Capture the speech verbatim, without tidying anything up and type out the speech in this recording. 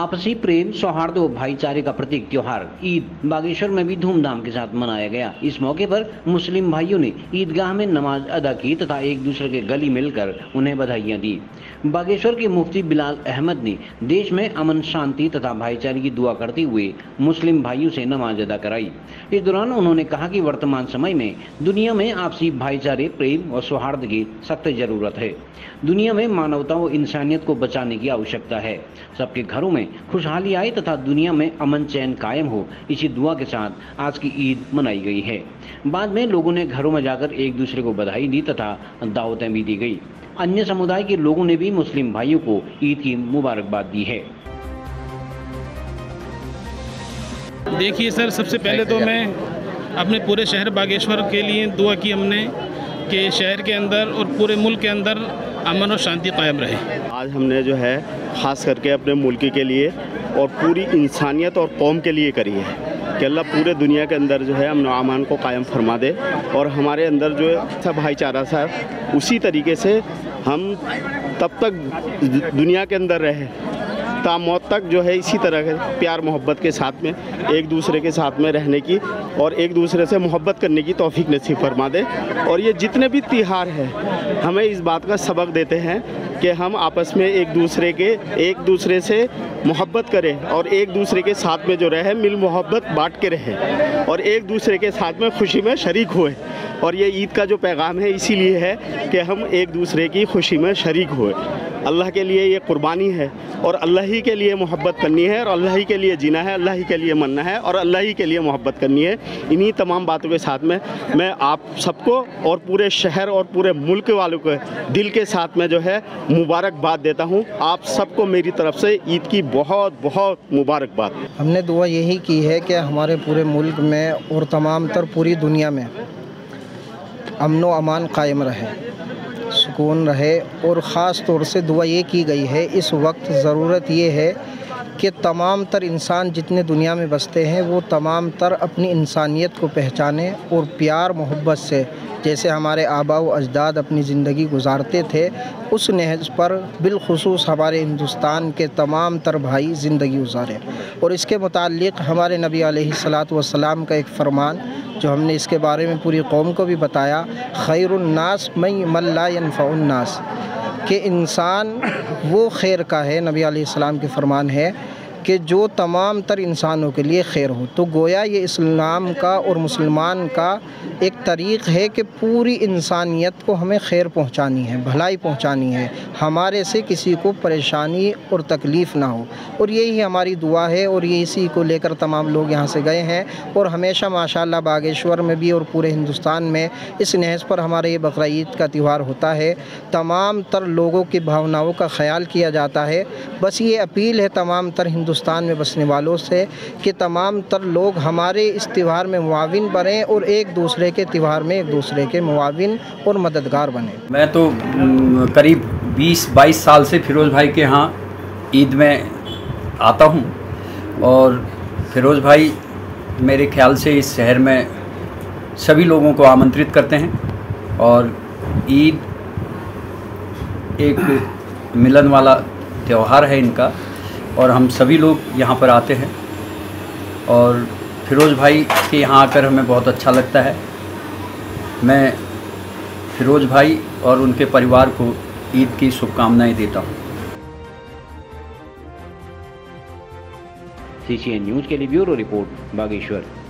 आपसी प्रेम, सौहार्द और भाईचारे का प्रतीक त्योहार ईद बागेश्वर में भी धूमधाम के साथ मनाया गया। इस मौके पर मुस्लिम भाइयों ने ईदगाह में नमाज अदा की तथा एक दूसरे के गले मिलकर उन्हें बधाइयां दी। बागेश्वर के मुफ्ती बिलाल अहमद ने देश में अमन, शांति तथा भाईचारे की दुआ करते हुए मुस्लिम भाइयों से नमाज अदा कराई। इस दौरान उन्होंने कहा कि वर्तमान समय में दुनिया में आपसी भाईचारे, प्रेम और सौहार्द की सख्त जरूरत है। दुनिया में मानवता और इंसानियत को बचाने की आवश्यकता है। सबके घरों में खुशहाली आए तथा दुनिया में अमन चैन कायम हो, इसी दुआ के साथ आज की ईद मनाई गई है। बाद में लोगों ने घरों में जाकर एक दूसरे को बधाई दी तथा दावतें भी दी गई। अन्य समुदाय के लोगों ने भी मुस्लिम भाइयों को ईद की मुबारकबाद दी है। देखिए सर, सबसे पहले तो मैं अपने पूरे शहर बागेश्वर के लिए दुआ की हमने कि शहर के अंदर और पूरे मुल्क के अंदर अमन और शांति कायम रहे। आज हमने जो है ख़ास करके अपने मुल्क के लिए और पूरी इंसानियत और कौम के लिए करी है कि अल्लाह पूरे दुनिया के अंदर जो है अमन और अमान को कायम फरमा दे और हमारे अंदर जो है सब भाईचारा सा उसी तरीके से हम तब तक दुनिया के अंदर रहे ता मौत तक जो है इसी तरह के प्यार मोहब्बत के साथ में एक दूसरे के साथ में रहने की और एक दूसरे से मोहब्बत करने की तौफीक नसीब फरमा दे। और ये जितने भी त्योहार हैं हमें इस बात का सबक देते हैं कि हम आपस में एक दूसरे के एक दूसरे से मोहब्बत करें और एक दूसरे के साथ में जो रहे मिल मोहब्बत बांट के रहें और एक दूसरे के साथ में खुशी में शरीक हुए। और ये ईद का जो पैगाम है इसीलिए है कि हम एक दूसरे की खुशी में शरीक हुए। अल्लाह के लिए ये कुर्बानी है और अल्लाह ही के लिए मोहब्बत करनी है और अल्लाह ही के लिए जीना है, अल्लाह ही के लिए मरना है और अल्लाह ही के लिए मोहब्बत करनी है। इन्हीं तमाम बातों के साथ में मैं आप सबको और पूरे शहर और पूरे मुल्क वालों को दिल के साथ में जो है मुबारकबाद देता हूँ। आप सबको मेरी तरफ से ईद की बहुत बहुत मुबारकबाद। हमने दुआ यही की है कि हमारे पूरे मुल्क में और तमाम तर पूरी दुनिया में अमन व अमान कायम रहे, सुकून रहे। और ख़ास तौर से दुआ ये की गई है इस वक्त ज़रूरत ये है कि तमाम तर इंसान जितने दुनिया में बसते हैं वो तमाम तर अपनी इंसानियत को पहचाने और प्यार मोहब्बत से जैसे हमारे आबा व अजदाद अपनी ज़िंदगी गुजारते थे उस नहज पर बिलखुसूस हमारे हिंदुस्तान के तमाम तर भाई ज़िंदगी गुजारें। और इसके मुताल्लिक़ हमारे नबी अलैहिस्सलातु वस्सलाम का एक फ़रमान जो हमने इसके बारे में पूरी कौम को भी बताया, खैरुन्नास मन ला यनफ़उन्नास, कि इंसान वो खैर का है, नबी अलैहिस्सलाम के फ़रमान है कि जो तमाम तर इंसानों के लिए खैर हो। तो गोया ये इस्लाम का और मुसलमान का एक तरीक़ है कि पूरी इंसानियत को हमें खैर पहुंचानी है, भलाई पहुंचानी है, हमारे से किसी को परेशानी और तकलीफ़ ना हो। और यही हमारी दुआ है और ये इसी को लेकर तमाम लोग यहाँ से गए हैं। और हमेशा माशाअल्लाह बागेश्वर में भी और पूरे हिंदुस्तान में इस नहज पर हमारे ये बकरा ईद का त्यौहार होता है। तमाम तर लोगों की भावनाओं का ख्याल किया जाता है। बस ये अपील है तमाम तर हिंदुस्तान में बसने वालों से कि तमाम तर लोग हमारे इस त्यौहार में मुआविन बने और एक दूसरे के त्यौहार में एक दूसरे के मुआविन और मददगार बने। मैं तो करीब बीस बाईस साल से फिरोज़ भाई के यहाँ ईद में आता हूँ और फिरोज़ भाई मेरे ख्याल से इस शहर में सभी लोगों को आमंत्रित करते हैं और ईद एक मिलन वाला त्यौहार है इनका और हम सभी लोग यहाँ पर आते हैं और फिरोज़ भाई के यहाँ आकर हमें बहुत अच्छा लगता है। मैं फिरोज़ भाई और उनके परिवार को ईद की शुभकामनाएं देता हूँ। सी सी एन न्यूज़ के लिए ब्यूरो रिपोर्ट बागेश्वर।